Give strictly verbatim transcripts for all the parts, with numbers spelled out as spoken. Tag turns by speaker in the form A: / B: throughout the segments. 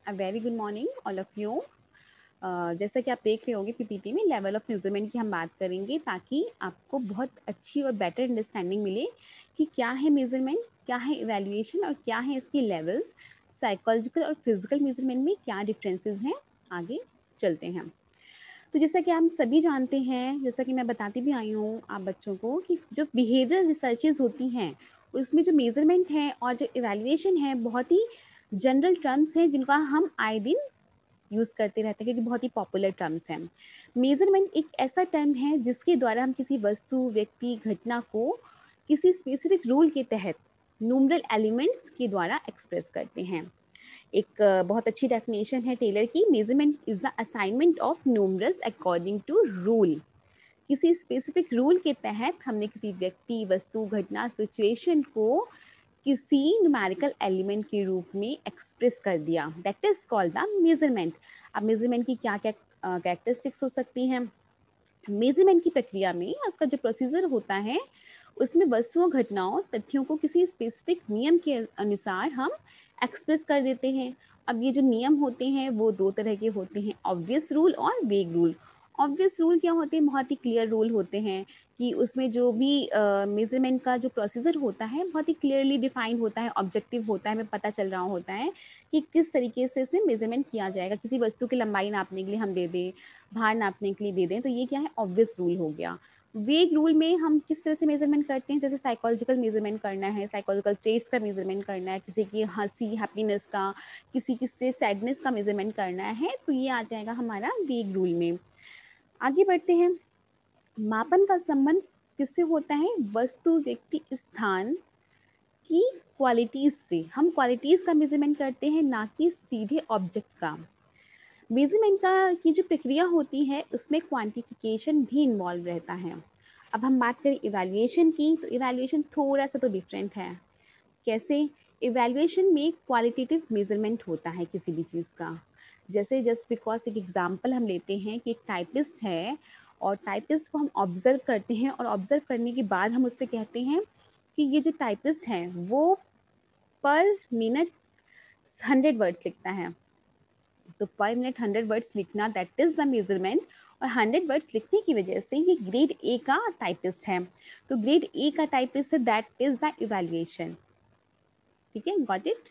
A: A very good morning all of you. जैसा कि आप देख रहे होंगे पीपीटी में लेवल ऑफ मेजरमेंट की हम बात करेंगे ताकि आपको बहुत अच्छी और बेटर अंडरस्टैंडिंग मिले कि क्या है मेजरमेंट, क्या है इवैल्यूएशन और क्या है इसकी लेवल्स, साइकोलॉजिकल और फिजिकल मेजरमेंट में क्या डिफरेंसेस हैं। आगे चलते हैं। तो जैसा कि हम सभी जानते हैं, जैसा कि मैं बताती भी आई हूँ आप बच्चों को कि जो बिहेवियर रिसर्चेज होती हैं उसमें जो मेजरमेंट है और जो इवैल्यूएशन है बहुत ही जनरल टर्म्स हैं जिनका हम आए दिन यूज़ करते रहते हैं क्योंकि बहुत ही पॉपुलर टर्म्स हैं। मेजरमेंट एक ऐसा टर्म है जिसके द्वारा हम किसी वस्तु, व्यक्ति, घटना को किसी स्पेसिफिक रूल के तहत न्यूमरल एलिमेंट्स के द्वारा एक्सप्रेस करते हैं। एक अ, बहुत अच्छी डेफिनेशन है टेलर की, measurement is the assignment of numerals according to rule. किसी स्पेसिफिक रूल के तहत हमने किसी व्यक्ति, वस्तु, घटना, सिचुएशन को किसी न्यूमेरिकल एलिमेंट के रूप में एक्सप्रेस कर दिया, that is called the measurement. अब मेजरमेंट की क्या क्या कैरेक्टरिस्टिक्स हो सकती हैं? मेजरमेंट की प्रक्रिया में उसका जो प्रोसीजर होता है उसमें वस्तुओं, घटनाओं, तथ्यों को किसी स्पेसिफिक नियम के अनुसार हम एक्सप्रेस कर देते हैं। अब ये जो नियम होते हैं वो दो तरह के होते हैं, ऑब्वियस रूल और वेग रूल। ऑब्वियस रूल क्या होते हैं? बहुत ही क्लियर रूल होते हैं कि उसमें जो भी मेजरमेंट का जो प्रोसीजर होता है बहुत ही क्लियरली डिफाइंड होता है, ऑब्जेक्टिव होता है, हमें पता चल रहा होता है कि किस तरीके से इसमें मेजरमेंट किया जाएगा। किसी वस्तु की लंबाई नापने के लिए हम दे दें, भार नापने के लिए दे दें, तो ये क्या है? ऑब्वियस रूल हो गया। वेग रूल में हम किस तरह से मेजरमेंट करते हैं? जैसे साइकोलॉजिकल मेजरमेंट करना है, साइकोलॉजिकल ट्रेट्स का मेजरमेंट करना है, किसी की हंसी, हैप्पीनेस का, किसी किससे सैडनेस का मेजरमेंट करना है, तो ये आ जाएगा हमारा वेग रूल में। आगे बढ़ते हैं। मापन का संबंध किससे होता है? वस्तु, व्यक्ति, स्थान की क्वालिटीज से। हम क्वालिटीज का मेजरमेंट करते हैं, ना कि सीधे ऑब्जेक्ट का। मेजरमेंट का की जो प्रक्रिया होती है उसमें क्वांटिफिकेशन भी इन्वॉल्व रहता है। अब हम बात करें इवैल्यूएशन की, तो इवैल्यूएशन थोड़ा सा तो डिफरेंट है। कैसे? इवैल्यूएशन में क्वालिटेटिव मेजरमेंट होता है किसी भी चीज़ का। जैसे जस्ट बिकॉज एक एग्जांपल हम लेते हैं कि एक टाइपिस्ट है और टाइपिस्ट को हम ऑब्जर्व करते हैं और ऑब्जर्व करने के बाद हम उससे कहते हैं कि ये जो टाइपिस्ट है वो पर मिनट हंड्रेड वर्ड्स लिखता है। तो पर मिनट हंड्रेड वर्ड्स लिखना, दैट इज द मेजरमेंट। और हंड्रेड वर्ड्स लिखने की वजह से ये ग्रेड ए का टाइपिस्ट है। तो ग्रेड ए का टाइपिस्ट है, दैट इज द इवैल्यूएशन। ठीक है, गॉट इट।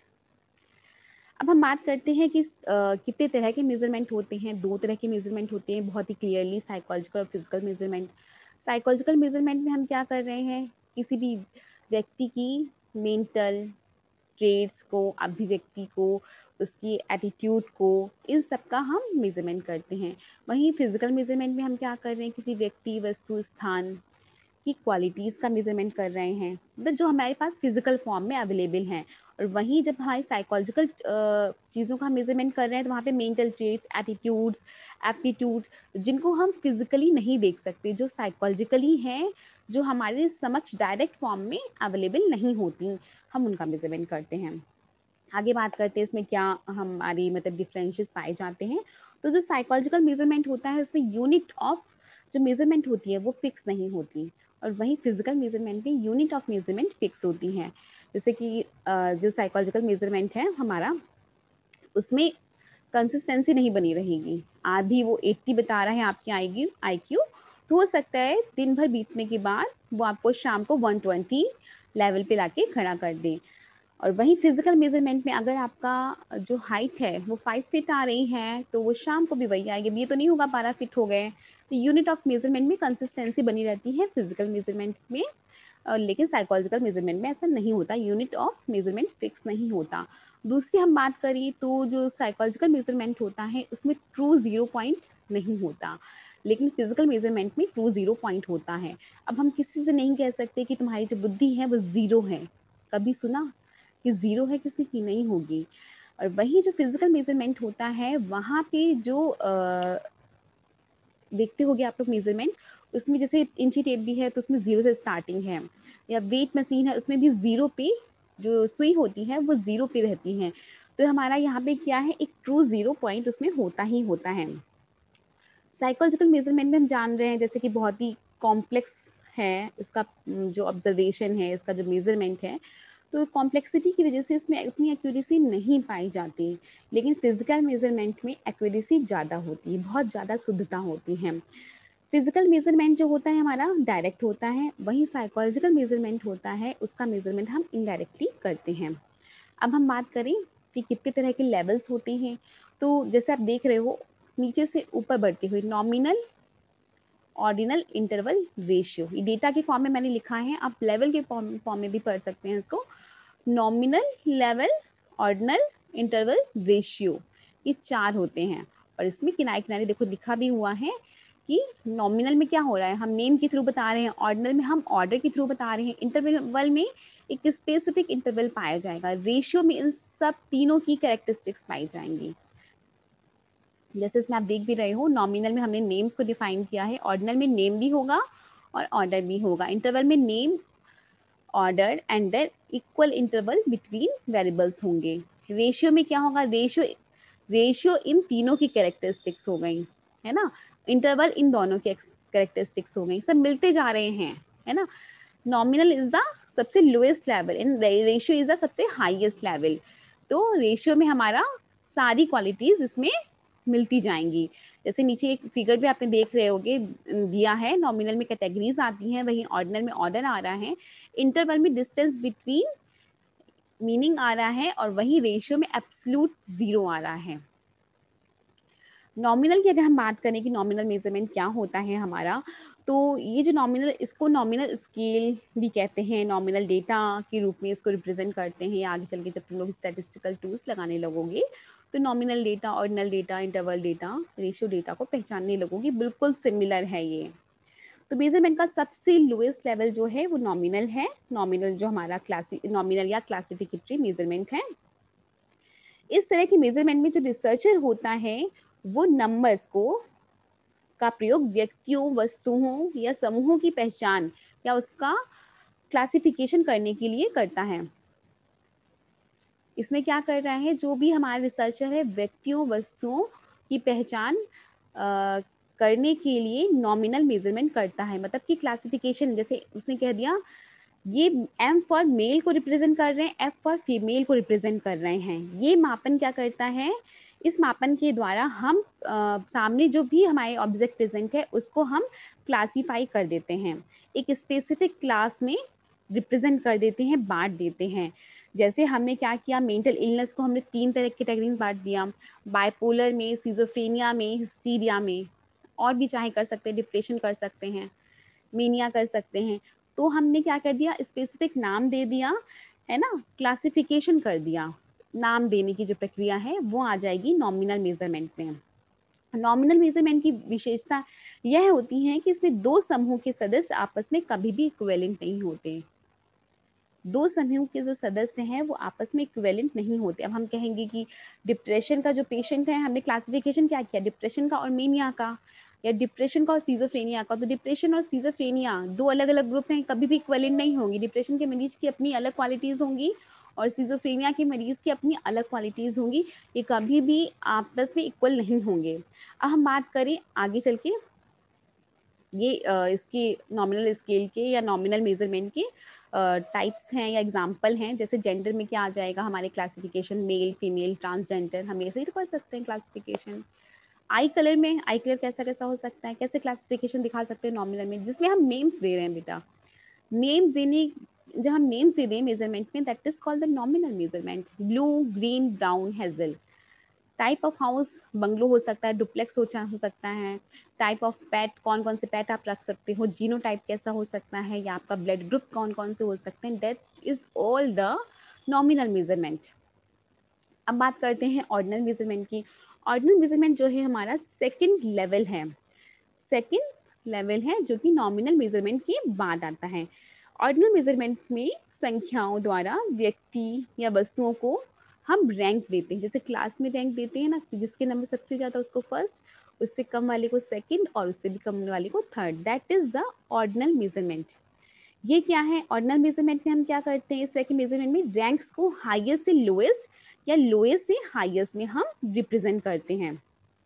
A: अब हम बात करते हैं कि अ, कितने तरह के मेजरमेंट होते हैं। दो तरह के मेजरमेंट होते हैं बहुत ही क्लियरली, साइकोलॉजिकल और फिजिकल मेजरमेंट। साइकोलॉजिकल मेजरमेंट में हम क्या कर रहे हैं? किसी भी व्यक्ति की मेंटल ट्रेड्स को, अभिव्यक्ति को, उसकी एटीट्यूड को, इन सब का हम मेजरमेंट करते हैं। वहीं फिजिकल मेजरमेंट में हम क्या कर रहे हैं? किसी व्यक्ति, वस्तु, स्थान की क्वालिटीज़ का मेजरमेंट कर रहे हैं, मतलब जो हमारे पास फिजिकल फॉर्म में अवेलेबल हैं। और वहीं जब हमारी साइकोलॉजिकल चीज़ों का मेजरमेंट कर रहे हैं तो वहाँ पे मेंटल ट्रेट्स, एटीट्यूड्स, एप्टीट्यूड, जिनको हम फिजिकली नहीं देख सकते, जो साइकोलॉजिकली हैं, जो हमारे समक्ष डायरेक्ट फॉर्म में अवेलेबल नहीं होती, हम उनका मेजरमेंट करते हैं। आगे बात करते हैं इसमें क्या हमारी मतलब डिफरेंसेस पाए जाते हैं। तो जो साइकोलॉजिकल मेजरमेंट होता है उसमें यूनिट ऑफ जो मेजरमेंट होती है वो फिक्स नहीं होती, और वहीं फिजिकल मेजरमेंट में यूनिट ऑफ मेजरमेंट फिक्स होती हैं। जैसे कि अ, जो साइकोलॉजिकल मेजरमेंट है हमारा, उसमें कंसिस्टेंसी नहीं बनी रहेगी। आज भी वो अस्सी बता रहा है आपकी आईक्यू आईक्यू, तो हो सकता है दिन भर बीतने के बाद वो आपको शाम को एक सौ बीस लेवल पे लाके खड़ा कर दे। और वहीं फिजिकल मेजरमेंट में अगर आपका जो हाइट है वो फाइव फीट आ रही है तो वो शाम को भी वही आएगी। अब ये तो नहीं होगा बारह फीट हो गए। तो यूनिट ऑफ मेजरमेंट में कंसिस्टेंसी बनी रहती है फिजिकल मेजरमेंट में, और लेकिन साइकोलॉजिकल मेजरमेंट में ऐसा नहीं होता, यूनिट ऑफ मेजरमेंट फिक्स नहीं होता। दूसरी हम बात करें तो जो साइकोलॉजिकल मेजरमेंट होता है उसमें ट्रू जीरो पॉइंट नहीं होता, लेकिन फिजिकल मेजरमेंट में ट्रू जीरो पॉइंट होता है। अब हम किसी से नहीं कह सकते कि तुम्हारी जो बुद्धि है वो जीरो है। कभी सुना कि जीरो है? किसी की नहीं होगी। और वही जो फिजिकल मेजरमेंट होता है वहाँ पे जो अ, देखते होगे आप लोग मेजरमेंट, उसमें जैसे इंची टेप भी है तो उसमें जीरो से स्टार्टिंग है, या वेट मशीन है उसमें भी जीरो पे जो सुई होती है वो जीरो पे रहती है। तो हमारा यहाँ पे क्या है, एक ट्रू जीरो पॉइंट उसमें होता ही होता है। साइकोलॉजिकल मेजरमेंट में हम जान रहे हैं जैसे कि बहुत ही कॉम्प्लेक्स है इसका, जो ऑब्जर्वेशन है, इसका जो मेजरमेंट है, तो कॉम्प्लेक्सिटी की वजह से इसमें उतनी एक्यूरेसी नहीं पाई जाती, लेकिन फिजिकल मेजरमेंट में एक्यूरेसी ज़्यादा होती है, बहुत ज़्यादा शुद्धता होती है। फिजिकल मेजरमेंट जो होता है हमारा डायरेक्ट होता है, वहीं साइकोलॉजिकल मेजरमेंट होता है, उसका मेजरमेंट हम इनडायरेक्टली करते हैं। अब हम बात करें कि कितने तरह के लेवल्स होते हैं, तो जैसे आप देख रहे हो नीचे से ऊपर बढ़ते हुए नॉमिनल, ऑर्डिनल, इंटरवल, रेशियो, ये डेटा के फॉर्म में मैंने लिखा है, आप लेवल के फॉर्म फॉर्म में भी पढ़ सकते हैं इसको। Nominal, level, ordinal, interval, ratio, ये चार होते हैं। और इसमें किनारे किनारे देखो लिखा भी हुआ है कि नॉमिनल में क्या हो रहा है, हम नेम के थ्रू बता रहे हैं, ऑर्डिनल में हम ऑर्डर के थ्रू बता रहे हैं, इंटरवल में एक स्पेसिफिक इंटरवल पाया जाएगा, रेशियो में इन सब तीनों की कैरेक्टरिस्टिक्स पाई जाएंगी। जैसे इसमें आप देख भी रहे हो, नॉमिनल में हमने नेम्स को डिफाइन किया है, ऑर्डिनल में नेम भी होगा और ऑर्डर भी होगा, इंटरवल में name, order and then equal interval between variables होंगे। रेशियो में क्या होगा, रेशियो रेशियो इन तीनों की कैरेक्टरिस्टिक्स हो गई, है ना, इंटरवल इन दोनों की कैरेक्टरिस्टिक्स हो गई, सब मिलते जा रहे हैं, है ना। नॉमिनल इज द सबसे lowest level and ratio is the सबसे हाईएस्ट लेवल। तो रेशियो में हमारा सारी क्वालिटीज इसमें मिलती जाएंगी। जैसे नीचे एक फिगर भी आपने देख रहे होगे दिया है, नॉमिनल में कैटेगरीज आती हैं, वहीं ऑर्डिनल में ऑर्डर आ रहा है, इंटरवल में डिस्टेंस बिटवीन मीनिंग आ रहा है, और वहीं रेशियो में एब्सोल्यूट जीरो आ रहा है। नॉमिनल की अगर हम बात करें कि नॉमिनल मेजरमेंट क्या होता है हमारा, तो ये जो नॉमिनल, इसको नॉमिनल स्केल भी कहते हैं, नॉमिनल डेटा के रूप में इसको रिप्रेजेंट करते हैं। आगे चल के जब तुम लोग स्टैटिस्टिकल टूल्स लगाने लगोगे तो nominal data, ordinal data, interval data, ratio data को पहचानने लगोगे, बिल्कुल सिमिलर है ये। तो मेजरमेंट का सबसे लोएस्ट लेवल जो है वो नॉमिनल है। नॉमिनल जो हमारा क्लासी नॉमिनल या क्लासिफिकेटरी मेजरमेंट है। इस तरह की मेजरमेंट में जो रिसर्चर होता है वो नंबर्स को का प्रयोग व्यक्तियों, वस्तुओं या समूहों की पहचान या उसका क्लासिफिकेशन करने के लिए करता है। इसमें क्या कर रहा है, जो भी हमारा रिसर्चर है व्यक्तियों, वस्तुओं की पहचान आ, करने के लिए नॉमिनल मेजरमेंट करता है, मतलब कि क्लासिफिकेशन, जैसे उसने कह दिया ये एम फॉर मेल को रिप्रेजेंट कर रहे हैं, एफ फॉर फीमेल को रिप्रेजेंट कर रहे हैं। ये मापन क्या करता है, इस मापन के द्वारा हम आ, सामने जो भी हमारे ऑब्जेक्ट प्रेजेंट है उसको हम क्लासीफाई कर देते हैं, एक स्पेसिफिक क्लास में रिप्रेजेंट कर देते हैं, बांट देते हैं। जैसे हमने क्या किया, मेंटल इलनेस को हमने तीन तरह की कैटेगरी में बांट दिया, बाइपोलर में, सिजोफ्रेनिया में, हिस्टीरिया में, और भी चाहे कर सकते हैं, डिप्रेशन कर सकते हैं, मीनिया कर सकते हैं। तो हमने क्या कर दिया, स्पेसिफिक नाम दे दिया, है ना, क्लासिफिकेशन कर दिया। नाम देने की जो प्रक्रिया है वो आ जाएगी नॉमिनल मेजरमेंट में। नॉमिनल मेजरमेंट की विशेषता यह होती है कि इसमें दो समूह के सदस्य आपस में कभी भी इक्विवेलेंट नहीं होते। दो समूह के जो सदस्य हैं वो आपस में इक्विवेलेंट नहीं होते। अब हम कहेंगे कि डिप्रेशन का जो पेशेंट है, हमने क्लासिफिकेशन क्या किया, डिप्रेशन का और मेनिया का, या डिप्रेशन का और सीजोफ्रेनिया का। तो डिप्रेशन और सीजोफ्रेनिया दो अलग अलग ग्रुप हैं, कभी भी इक्विवेलेंट नहीं होंगी। डिप्रेशन के मरीज की अपनी अलग क्वालिटीज होंगी और सीजोफ्रेनिया के मरीज की अपनी अलग क्वालिटीज होंगी, ये कभी भी आपस में इक्वल नहीं होंगे। अब हम बात करें आगे चल के ये आ, इसके नॉमिनल स्केल के या नॉमिनल मेजरमेंट के टाइप्स हैं या एग्जाम्पल हैं। जैसे जेंडर में क्या आ जाएगा हमारे क्लासिफिकेशन, मेल, फीमेल, ट्रांसजेंडर, हम ऐसे ही तो कर सकते हैं क्लासिफिकेशन। आई कलर में, आई कलर कैसा कैसा हो सकता है, कैसे क्लासिफिकेशन दिखा सकते हैं नॉमिनल में, जिसमें हम नेम्स दे रहे हैं बेटा। नेम्स देने, जब हम नेम्स दे रहे हैं मेजरमेंट में, that is called the nominal measurement. Blue, green, brown, hazel. Type of house, bungalow हो सकता है, डुप्लेक्स हो हो सकता है। टाइप ऑफ पेट, कौन कौन से पेट आप रख सकते हो, जीनो टाइप कैसा हो सकता है, या आपका ब्लड ग्रुप कौन कौन से हो सकते हैं, that is all the nominal measurement. अब बात करते हैं ऑर्डिनल मेजरमेंट की। ऑर्डिनल मेजरमेंट जो है हमारा सेकंड लेवल है, सेकंड लेवल है जो कि नॉमिनल मेजरमेंट के बाद आता है। ऑर्डिनल मेजरमेंट में संख्याओं द्वारा व्यक्ति या वस्तुओं को हम रैंक देते हैं, जैसे क्लास में रैंक देते हैं ना, जिसके नंबर सबसे ज़्यादा उसको फर्स्ट, उससे कम वाले को सेकंड और उससे भी कम वाले को third. That is the ordinal measurement. ये क्या है, ऑर्डिनल मेजरमेंट में हम क्या करते हैं, इस तरह के मेजरमेंट में रैंक्स को हाईएस्ट से लोएस्ट या लोएस्ट से हाईएस्ट में हम रिप्रेजेंट करते हैं।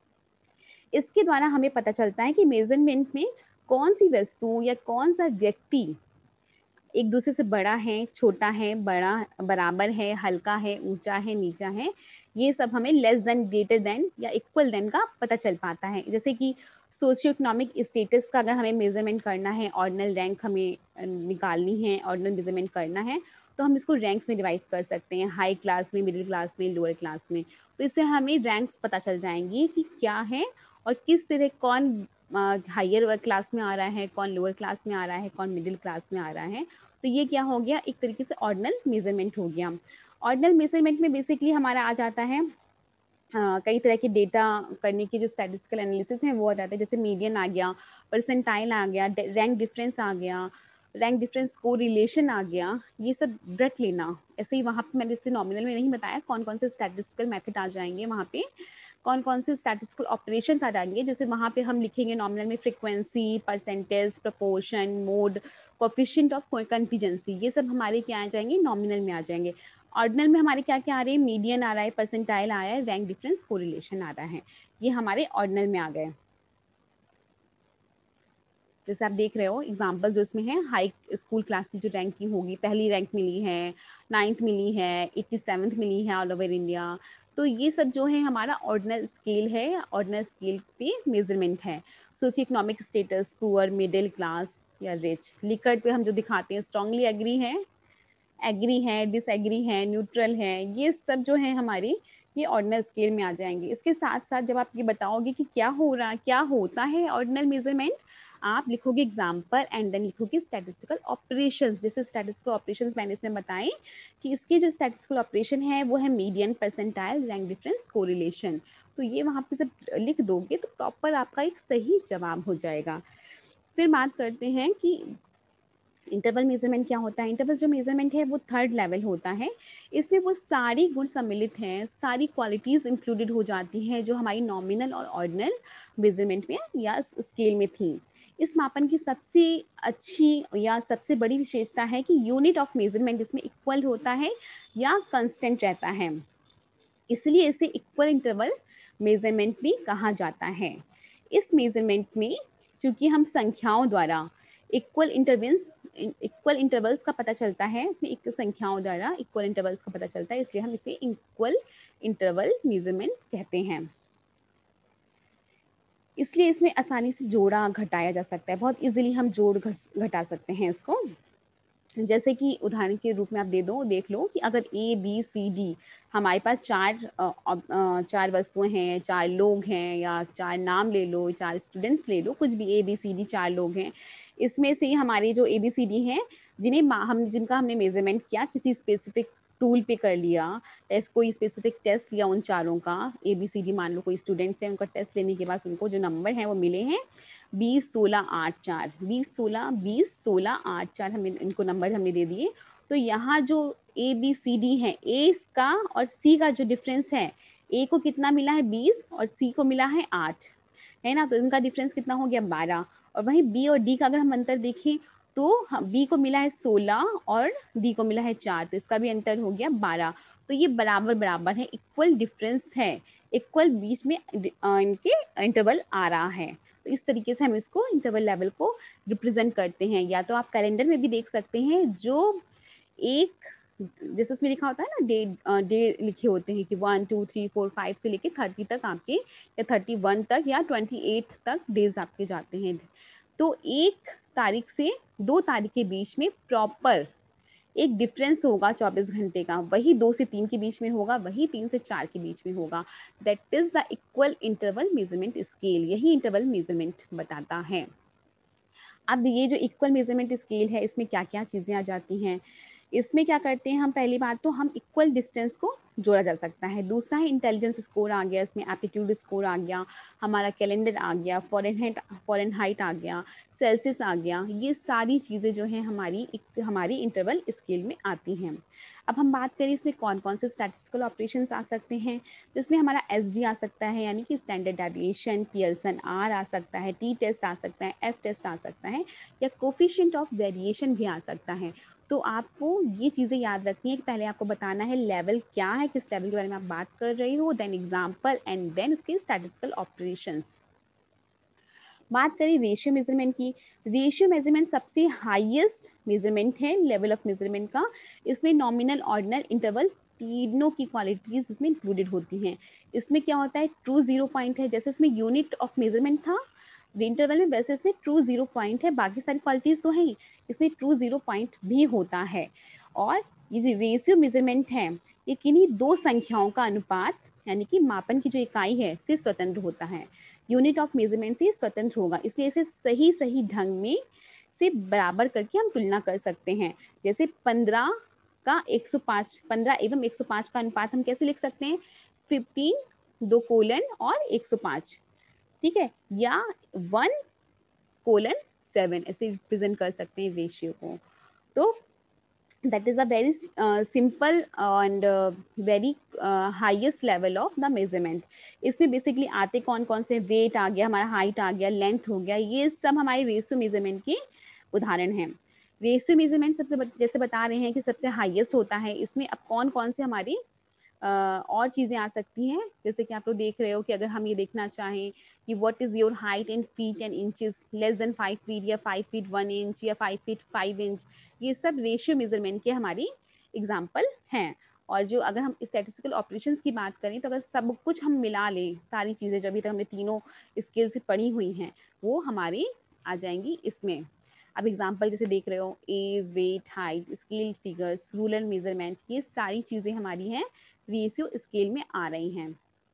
A: इसके द्वारा हमें पता चलता है कि मेजरमेंट में कौन सी वस्तु या कौन सा व्यक्ति एक दूसरे से बड़ा है, छोटा है, बड़ा बराबर है, हल्का है, ऊँचा है, नीचा है, ये सब हमें लेस देन, ग्रेटर देन या इक्वल देन का पता चल पाता है। जैसे कि सोशियो इकोनॉमिक स्टेटस का अगर हमें मेज़रमेंट करना है, ऑर्डिनल रैंक हमें अ, निकालनी है, ऑर्डिनल मेज़रमेंट करना है, तो हम इसको रैंक्स में डिवाइड कर सकते हैं, हाई क्लास में, मिडिल क्लास में, लोअर क्लास में। तो इससे हमें रैंक्स पता चल जाएँगी कि क्या है और किस तरह कौन अ, हायर क्लास में आ रहा है, कौन लोअर क्लास में आ रहा है, कौन मिडिल क्लास में आ रहा है। तो ये क्या हो गया, एक तरीके से ऑर्डिनल मेज़रमेंट हो गया। ऑर्डिनल मेज़रमेंट में बेसिकली हमारा आ जाता है अ, कई तरह के डेटा करने की जो स्टैटिस्टिकल एनालिसिस है वो आ जाता है, जैसे मीडियन आ गया, परसेंटाइल आ गया, ड रैंक डिफरेंस आ गया, रैंक डिफरेंस कोरिलेशन आ गया, ये सब रट लेना। ऐसे ही वहाँ पे मैंने जैसे नॉमिनल में नहीं बताया कौन-कौन से स्टैटिस्टिकल मेथड आ जाएँगे वहाँ पे, कौन-कौन से स्टैटिस्टिकल ऑपरेशंस आ जाएँगे, जैसे वहाँ पे हम लिखेंगे नॉमिनल में frequency, percentage, proportion, mode, coefficient of को कंटीजेंसी, ये सब हमारे क्या आ जाएँगे, नॉमिनल में आ जाएँगे। ऑर्डिनल में हमारे क्या-क्या आ रहे हैं, मीडियन आ रहा है, परसेंटाइल आ रहा है, रैंक डिफरेंस, कोरिलेशन आ रहा है। ये हमारे ऑर्डिनल में आ गए। जैसे आप देख रहे हो एग्जांपल्स जो इसमें हैं, हाई स्कूल क्लास की जो रैंकिंग होगी, पहली रैंक मिली है, नाइन्थ मिली है, सत्तासी मिली है ऑल ओवर इंडिया। तो ये सब जो है हमारा ऑर्डिनल स्केल है, ऑर्डिनल स्केल पे मेज़रमेंट है। Socio economic status, poor, middle class या रिच। लिकर्ट पे हम जो दिखाते हैं स्ट्रांगली एग्री है, एग्री है, डिसएग्री है, न्यूट्रल है, ये सब जो है हमारी ये ऑर्डिनल स्केल में आ जाएँगे। इसके साथ-साथ जब आप ये बताओगे कि क्या हो रहा क्या होता है ऑर्डिनल मेज़रमेंट, आप लिखोगे एग्ज़ाम्पल एंड देन लिखोगे स्टैटिस्टिकल ऑपरेशंस। जैसे स्टैटिस्टिकल ऑपरेशंस मैंने इसमें बताए कि इसके जो स्टैटिस्टिकल ऑपरेशन है वो है median, percentile, rank difference, correlation. तो ये वहाँ पे जब लिख दोगे तो प्रॉपर आपका एक सही जवाब हो जाएगा। फिर बात करते हैं कि इंटरवल मेज़रमेंट क्या होता है? इंटरवल जो मेज़रमेंट है वो थर्ड लेवल होता है। इसमें वो सारी गुण सम्मिलित हैं, सारी क्वालिटीज़ इंक्लूडेड हो जाती हैं जो हमारी नॉमिनल और ऑर्डिनल मेज़रमेंट में या स स्केल में थी। इस मापन की सबसे अच्छी या सबसे बड़ी विशेषता है कि यूनिट ऑफ मेज़रमेंट इसमें इक्वल होता है या कांस्टेंट रहता है। इसलिए इसे इक्वल इंटरवल मेज़रमेंट भी कहा जाता है। इस मेज़रमेंट में चूँकि हम संख्याओं द्वारा इक्वल इंटरवल्स इक्वल इंटरवल्स का पता चलता है, इसमें एक संख्याओं द्वारा इक्वल इंटरवल्स का पता चलता है, इसलिए हम इसे इक्वल इंटरवल मेज़रमेंट कहते हैं। इसलिए इसमें आसानी से जोड़ा घटाया जा सकता है, बहुत ईज़िली हम जोड़ घस घटा सकते हैं इसको। जैसे कि उदाहरण के रूप में आप दे दो देख लो कि अगर ए, बी, सी, डी हमारे पास चार अ, अब अ, चार वस्तुएँ हैं, चार लोग हैं या चार नाम ले लो, चार स्टूडेंट्स ले लो, कुछ भी ए, बी, सी, डी चार लोग हैं। इसमें से हमारे जो ए, बी, सी, डी हैं, जिन्हें मा हम जिनका हमने मेज़रमेंट किया किसी स्पेसिफ़िक टूल पे कर लिया, टेस्ट कोई स्पेसिफ़िक टेस्ट लिया उन चारों का, ए, बी, सी, डी मान लो कोई स्टूडेंट्स हैं, उनका टेस्ट लेने के बाद उनको जो नंबर हैं वो मिले हैं बीस, सोलह, आठ, चार, बीस, सोलह, बीस, सोलह, आठ, चार हमें इनको नंबर हमने दे दिए। तो यहाँ जो ए, बी, सी, डी है, ए का और सी का जो डिफ़रेंस है, ए को कितना मिला है बीस और सी को मिला है आठ, है ना? तो इनका डिफ़रेंस कितना हो गया बारह और वहीं बी और डी का अगर हम अंतर देखें तो ह बी को मिला है सोलह और डी को मिला है चार, तो इसका भी अंतर हो गया बारह। तो ये बराबर-बराबर है, इक्वल डिफ़रेंस है, इक्वल बीच में डि अ, इनके इंटरवल आ रहा है। तो इस तरीके से हम इसको इंटरवल लेवल को रिप्रेजेंट करते हैं, या तो आप कैलेंडर में भी देख सकते हैं जो एक जैसे उसमें लिखा होता है ना डे अ, डे लिखे होते हैं कि one, two, three, four, five से लेके थर्टी तक आपके या थर्टी वन तक या ट्वेंटी एट तक डेज़ आपके जाते हैं। तो एक तारीख से दो तारीख के बीच में प्रॉपर एक डिफरेंस होगा चौबीस घंटे का, वही दो से तीन के बीच में होगा, वही तीन से चार के बीच में होगा। That is the equal interval measurement scale, यही इंटरवल मेज़रमेंट बताता है। अब ये जो इक्वल मेज़रमेंट स्केल है, इसमें क्या-क्या चीज़ें आ जाती हैं? इसमें क्या करते हैं हम, पहली बात तो हम इक्वल डिस्टेंस को जोड़ा जा सकता है। दूसरा है इंटेलिजेंस स्कोर आ गया, इसमें एप्टीट्यूड स्कोर आ गया, हमारा कैलेंडर आ गया, फ़ारेनहाइट फ़ारेनहाइट आ गया, सेल्सियस आ गया। ये सारी चीज़ें जो हैं हमारी एक हमारी इंटरवल स्केल में आती हैं। अब हम बात करें इसमें कौन-कौन से स्टैटिस्टिकल ऑपरेशंस आ सकते हैं, तो इसमें हमारा एसडी आ सकता है, यानी कि स्टैंडर्ड डेविएशन, पियर्सन आर आ सकता है, टी टेस्ट आ सकता है, एफ टेस्ट आ सकता है या कोएफिशिएंट ऑफ वेरिएशन भी आ सकता है। तो आपको ये चीज़ें याद रखनी है कि पहले आपको बताना है लेवल क्या है, किस लेवल के बारे में आप बात कर रही हो, देन एग्जांपल एंड देन उसके स्टैटिस्टिकल ऑपरेशंस। बात करें रेशियो मेजरमेंट की, रेशियो मेजरमेंट सबसे हाईएस्ट मेजरमेंट है लेवल ऑफ मेजरमेंट का। इसमें नॉमिनल, ऑर्डिनल, इंटरवल तीनों की क्वालिटीज इसमें इंक्लूडेड होती हैं। इसमें क्या होता है, ट्रू जीरो पॉइंट है, जैसे इसमें यूनिट ऑफ मेजरमेंट था इंटरवल में, वैसे इसमें ट्रू जीरो पॉइंट है। बाकी सारी क्वालिटीज तो है ही, इसमें ट्रू जीरो पॉइंट भी होता है। और ये जो रेशियो मेजरमेंट है, ये किन्हीं दो संख्याओं का अनुपात यानी कि मापन की जो इकाई है से स्वतंत्र होता है। यूनिट ऑफ मेजरमेंट से स्वतंत्र होगा, इसलिए इसे सही सही ढंग में से बराबर करके हम तुलना कर सकते हैं। जैसे पंद्रह का एक सौ पाँच, पंद्रह एवं एक सौ पाँच का अनुपात हम कैसे लिख सकते हैं, फिफ्टीन, दो कोलन और एक सौ पाँच, ठीक है, या वन कोलन सेवन, ऐसे रिप्रेजेंट कर सकते हैं रेशियो को। तो that is a very uh, simple and uh, very uh, highest level of the measurement। इसमें बेसिकली आते कौन कौन से, वेट आ गया, हमारा हाइट आ गया, लेंथ हो गया, ये सब हमारे रेशियो मेजरमेंट के उदाहरण हैं। रेशियो मेजरमेंट सबसे बत, जैसे बता रहे हैं कि सबसे हाईएस्ट होता है। इसमें अब कौन कौन से हमारी Uh, और चीज़ें आ सकती हैं, जैसे कि आप लोग देख रहे हो कि अगर हम ये देखना चाहें कि what is your height in feet and inches, less than five feet या फाइव फीट वन इंच या फाइव फीट फाइव इंच, ये सब रेशियो मेजरमेंट के हमारी एग्जाम्पल हैं। और जो अगर हम स्टैटिस्टिकल ऑपरेशंस की बात करें, तो अगर सब कुछ हम मिला लें, सारी चीज़ें जो अभी तक हमने तीनों स्केल से पढ़ी हुई हैं, वो हमारी आ जाएंगी इसमें। अब एग्जाम्पल जैसे देख रहे हो, age, weight, height, scale figures, ruler measurement, ये सारी चीज़ें हमारी हैं रेशियो स्केल में आ रही हैं।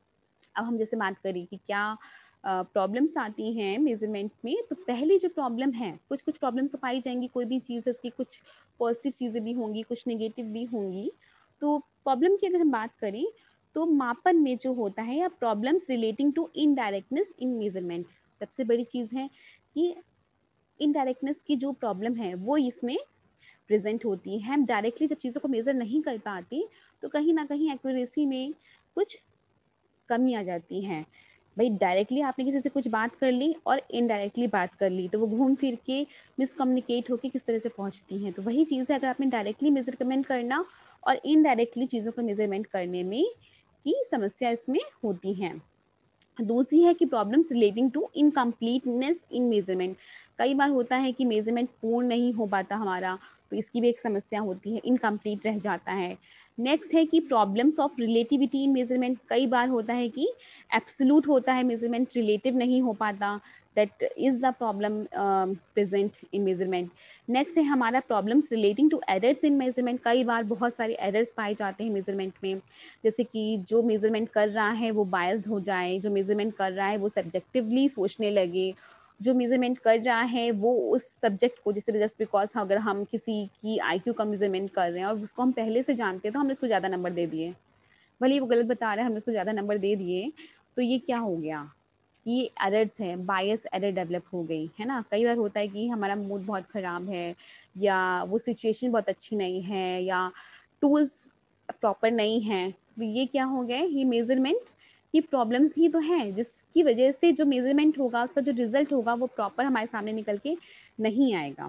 A: अब हम जैसे बात करें कि क्या प्रॉब्लम्स uh, आती हैं मेजरमेंट में, तो पहली जो प्रॉब्लम है, कुछ कुछ प्रॉब्लम्स तो पाई जाएंगी, कोई भी चीज़ है उसकी कुछ पॉजिटिव चीज़ें भी होंगी, कुछ नेगेटिव भी होंगी। तो प्रॉब्लम की अगर हम बात करें, तो मापन में जो होता है, या problems relating to indirectness in measurement, सबसे बड़ी चीज़ है कि इनडायरेक्टनेस की जो प्रॉब्लम है वो इसमें प्रेजेंट होती है। हम डायरेक्टली जब चीज़ों को मेजर नहीं कर पाती, तो कहीं ना कहीं एक्यूरेसी में कुछ कमी आ जाती है। भाई डायरेक्टली आपने किसी से कुछ बात कर ली और इनडायरेक्टली बात कर ली, तो वो घूम फिर के मिसकम्युनिकेट होके किस तरह से पहुंचती हैं। तो वही चीज़ है, अगर आपने डायरेक्टली मेजरमेंट करना और इनडायरेक्टली चीज़ों को मेजरमेंट करने में की समस्या इसमें होती है। दूसरी है कि problems relating to incompleteness in measurement. कई बार होता है कि मेजरमेंट पूर्ण नहीं हो पाता हमारा, तो इसकी भी एक समस्या होती है, इनकम्प्लीट रह जाता है। नेक्स्ट है कि problems of relativity in measurement. कई बार होता है कि एब्सोल्यूट होता है मेजरमेंट, रिलेटिव नहीं हो पाता, that is the problem present in measurement. Next है हमारा problems relating to errors in measurement. कई बार बहुत सारे एरर्स पाए जाते हैं मेजरमेंट में, जैसे कि जो मेजरमेंट कर रहा है वो बायस्ड हो जाए, जो मेजरमेंट कर रहा है वो सब्जेक्टिवली सोचने लगे, जो मेजरमेंट कर रहा है वो उस सब्जेक्ट को, जैसे जस्ट बिकॉज अगर हम किसी की आईक्यू का मेजरमेंट कर रहे हैं और उसको हम पहले से जानते हैं, तो हमने उसको ज़्यादा नंबर दे दिए, भले ही वो गलत बता रहा है, हमने उसको ज़्यादा नंबर दे दिए, तो ये क्या हो गया, ये एरर्स है, बायस एरर डेवलप हो गई है ना। कई बार होता है कि हमारा मूड बहुत ख़राब है, या वो सिचुएशन बहुत अच्छी नहीं है, या टूल्स प्रॉपर नहीं है, तो ये क्या हो गए, ये मेजरमेंट की प्रॉब्लम्स ही तो हैं, जिसकी वजह से जो मेजरमेंट होगा, उसका जो रिजल्ट होगा, वो प्रॉपर हमारे सामने निकल के नहीं आएगा।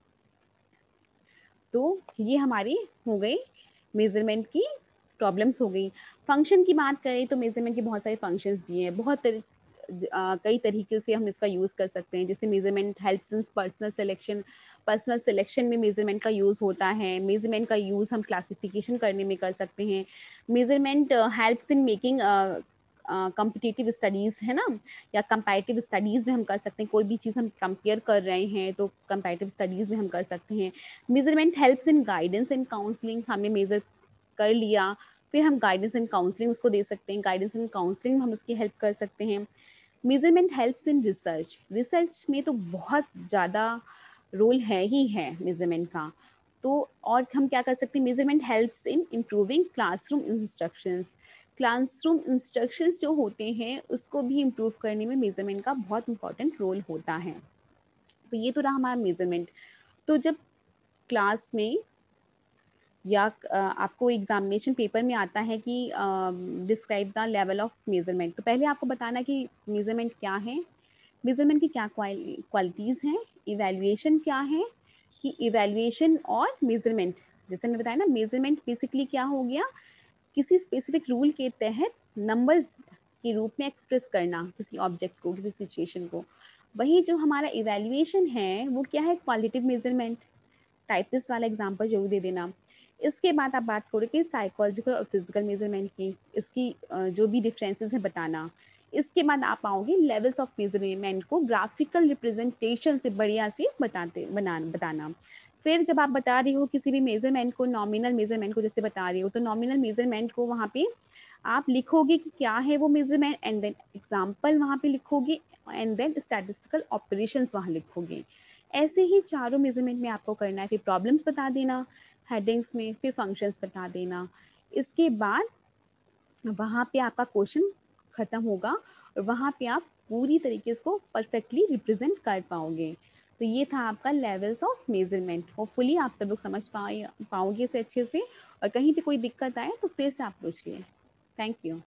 A: तो ये हमारी हो गई मेजरमेंट की प्रॉब्लम्स हो गई। फंक्शन की बात करें तो मेजरमेंट के बहुत सारे फंक्शंस दिए हैं, बहुत तरी, आ, कई तरीके से हम इसका यूज़ कर सकते हैं। जैसे measurement helps in personal selection, personal selection में मेजरमेंट का यूज़ होता है। मेजरमेंट का यूज़ हम क्लासिफिकेशन करने में कर सकते हैं। Measurement helps in making competitive studies है ना, या कंपैरेटिव स्टडीज़ में हम कर सकते हैं। कोई भी चीज़ हम कंपेयर कर रहे हैं तो कंपैरेटिव स्टडीज़ में हम कर सकते हैं। Measurement helps in guidance and counselling, हमने मेजर कर लिया, फिर हम गाइडेंस एंड काउंसलिंग उसको दे सकते हैं, गाइडेंस एंड काउंसलिंग में हम उसकी हेल्प कर सकते हैं। Measurement helps in research, research में तो बहुत ज़्यादा रोल है ही है मेजरमेंट का। तो और हम क्या कर सकते हैं, measurement helps in improving classroom instructions, classroom instructions जो होते हैं उसको भी इम्प्रूव करने में मेजरमेंट का बहुत इंपॉर्टेंट रोल होता है। तो ये तो रहा हमारा मेजरमेंट। तो जब क्लास में या आपको एग्जामिनेशन पेपर में आता है कि describe the level of measurement, तो पहले आपको बताना कि मेजरमेंट क्या है, मेजरमेंट की क्या क्वालिटीज़ हैं, इवैल्यूएशन क्या है, कि इवैल्यूएशन और मेजरमेंट, जैसे मैंने बताया ना, मेजरमेंट बेसिकली क्या हो गया, किसी स्पेसिफिक रूल के तहत नंबर्स के रूप में एक्सप्रेस करना किसी ऑब्जेक्ट को, किसी सिचुएशन को। वही जो हमारा इवैल्यूएशन है, वो क्या है क्वालिटेटिव मेज़रमेंट, टाइपिस्ट वाला एग्ज़ाम्पल ज़रूर दे देना। इसके बाद आप बात करोगे साइकोलॉजिकल और फिज़िकल मेज़रमेंट की, इसकी अ, जो भी डिफरेंसेस हैं बताना। इसके बाद आप आओगे लेवल्स ऑफ मेज़रमेंट को ग्राफ़िकल रिप्रेज़ेंटेशन से बढ़िया से बताते बना बताना। फिर जब आप बता रही हो किसी भी मेज़रमेंट को, नॉमिनल मेज़रमेंट को जैसे बता रही हो, तो नॉमिनल मेज़रमेंट को वहाँ पे आप लिखोगे कि क्या है वो मेज़रमेंट एंड देन एग्ज़ाम्पल वहाँ पे लिखोगे एंड देन स्टैटिस्टिकल ऑपरेशंस वहाँ लिखोगे। ऐसे ही चारों मेज़रमेंट में आपको करना है, फिर प्रॉब्लम्स बता देना, हेडिंग्स में, फिर फंक्शंस बता देना। इसके बाद वहाँ पे आपका क्वेश्चन खत्म होगा और वहाँ पे आप पूरी तरीके से इसको परफेक्टली रिप्रेज़ेंट कर पाओगे। तो ये था आपका लेवल्स ऑफ मेज़रमेंट। होपफुली आप सब लोग समझ पाए पाओगे इसे अच्छे से और कहीं पे कोई दिक्कत आए तो फिर से आप पूछिए। Thank you.